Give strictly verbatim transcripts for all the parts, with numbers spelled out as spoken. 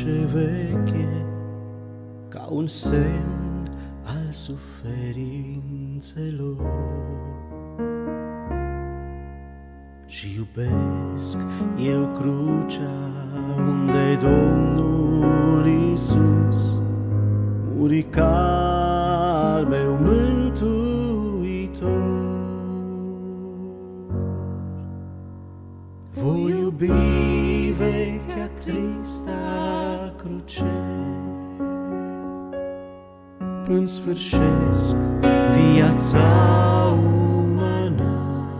cruce veche, ca un semn al suferințelor. Și iubesc eu crucea unde Domnul Iisus muri ca al meu mântuitor. Voi iubi vechea trista cruce până sfârșesc viața umană.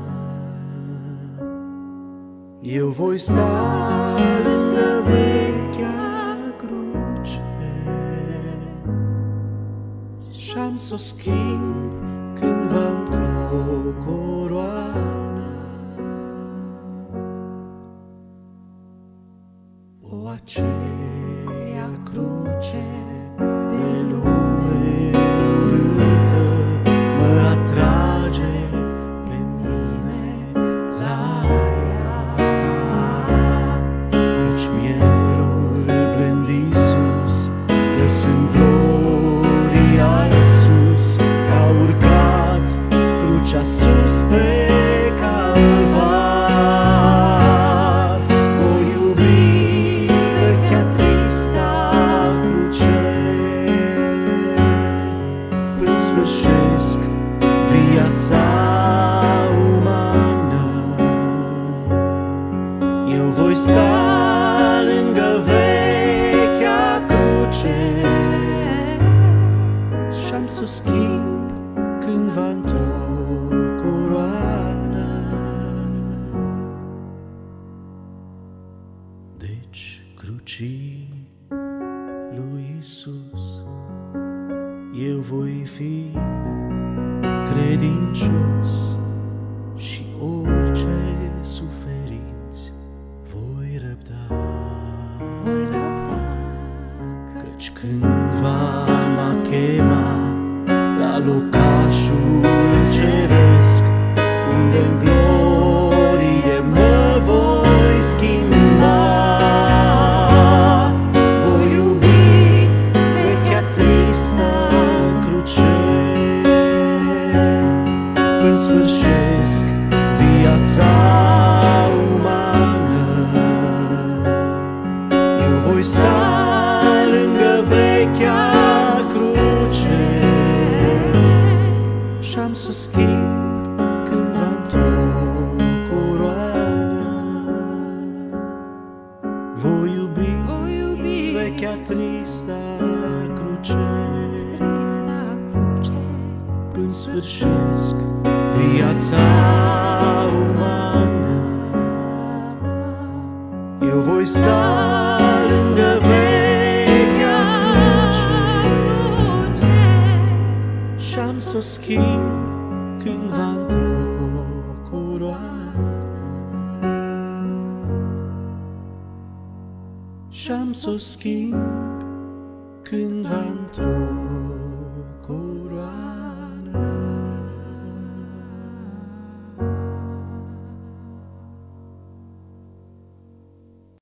Eu voi sta lângă vechea cruce și-am s-o schimb cândva într-o coroană. O, aceea cruce de lume urâtă mă atrage pe mine la ea, căci mielul blând Iisus, lăsând gloria Iisus, a urcat crucea sus pe calvar. Voi iubi vechea trista cruce până sfârșesc viața umană. Eu voi sta lângă vechea cruce și-am s-o schimb cândva într-o coroană. Deci crucii lui Iisus eu voi fi credincios și orice suferinți voi răbda. Voi răbda, Căci cândva m-a chemat la locașul ceresc, unde-n glorie mă voi schimba. Voi iubi vechea tristă cruce până sfârșesc viața umană. Eu voi sta lângă vechea cruce și-am s-o schimb cândva într-o coroană. Voi iubi, voi iubi vechea trista cruce trista cruce până sfârșesc viața umană. Eu voi sta lângă vechea cruce și-am s-o schimb cândva într-o coroană. Și-am s-o schimb cândva într-o